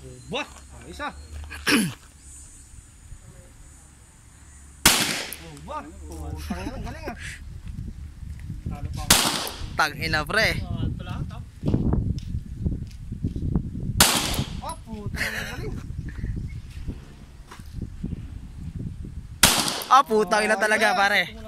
Bah, isa. Bah, tangin galing ah. Talo pa ako. Tangina pre. Oh, putang galing. Ah, putang ina talaga pare.